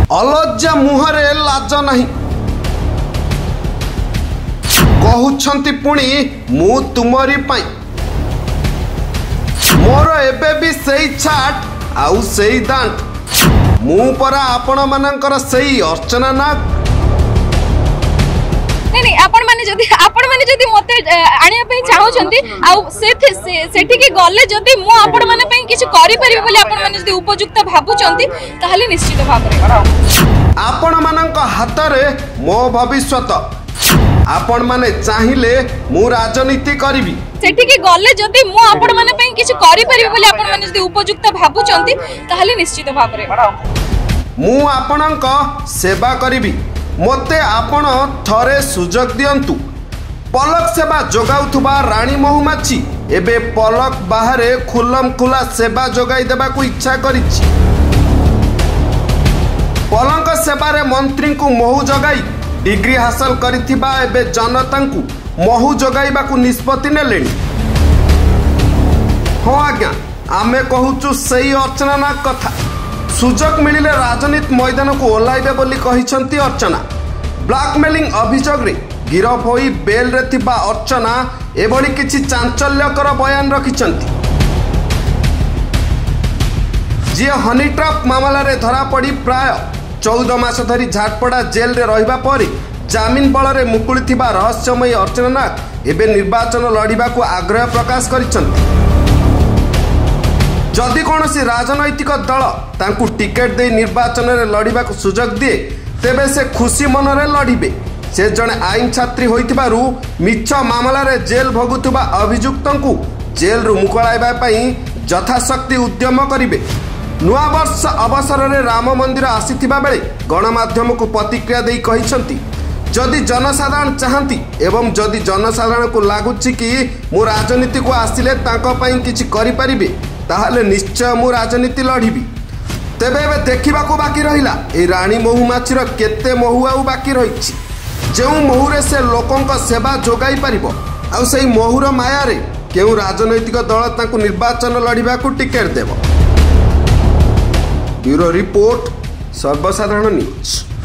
अलज्जा मुहरे लाज नहीं कहउछंती पुणी मु तुमरी पाई मोर एबे भी सही छाट आउ सही दांत मु परा आपण मानकर सही अर्चना नाग नहीं आपण माने जदी मते आनिया पे चाहउछंती आउ सेठी के गले जदी मु आपण माने पे किछ करि परिबे बोली आपण माने जदी उपयुक्त भाबुचंती ताहाले निश्चित भाबरे आपण मानक हाथ रे मो भविष्यत आपण माने चाहिले मु राजनीति करिवि सेठी के गले जदी मु आपण माने पे किछ करि परिबे बोली आपण माने जदी उपयुक्त भाबुचंती ताहाले निश्चित भाबरे मु आपणक सेवा करिवि मते आपण थरे सुजोग दियंतु पलक सेवा जोगाउथुबा रानी महुमाछी एबे पलक बाहरे खुलम खुला सेवा जोगाई देबा को इच्छा करिछि पलक सेवारे मंत्री को महु जोगाई डिग्री हासिल करिथिबा एबे जनता को महु जोगाइबा को निष्पत्ति नेलेनी हाँ आज्ञा आमे कहूचु सही अर्चना नाग कथा सुजोग मिलिले राजनीति मैदान को ओह्लाइबे बोली कहिसंती अर्चना ब्लैकमेलिंग अभियोग रे गिरफ होई बेल रे थिबा अर्चना एभली किछि चांचल्यकर बयान रखिसंती जे हनी ट्रैप मामला रे धरा पड़ी प्राय 14 मास धरी झाटपड़ा जेल रे रहिबा परे जामिन बल रे मुकुली थिबा रहस्यमयी अर्चना नाग एबे निर्वाचन लड़िबा को आग्रह प्रकाश करिसंती जदि कौन सी राजनैतिक दल तांकु टिकेट दे निर्वाचन रे लड़िबा को सुजोग दिए तेबे से खुशी मन रे लड़िबे से जने आईन छात्री होइतिबारु मिछ मामला रे जेल भोगुतुबा अभियुक्तंकु जेल रु मुकळाइबा पई यथाशक्ति उद्यम करिवे नुआ वर्ष अवसर रे राम मंदिर आसीथिबा बेले गणमाध्यम को प्रतिक्रिया देई कहिसंती जदि जनसाधारण चाहती एवं जदि जनसाधारण को लागुछि कि मु राजनीति को आसिले तांको पई किछि करि परिबे ताहले निश्चय मु राजनीति लड़िबी तेबे एबे देखा बाकी रहिला ए रानी महुमाछीर केते महु आउ बाकी रही जो महुरे से लोकंक सेवा जोगाई पारिबो आउ सेही महुर माया रे केउ राजनैतिक दल तांकु निर्वाचन लड़िबा को टिकेट देबो ब्यूरो रिपोर्ट सर्वसाधारण न्यूज।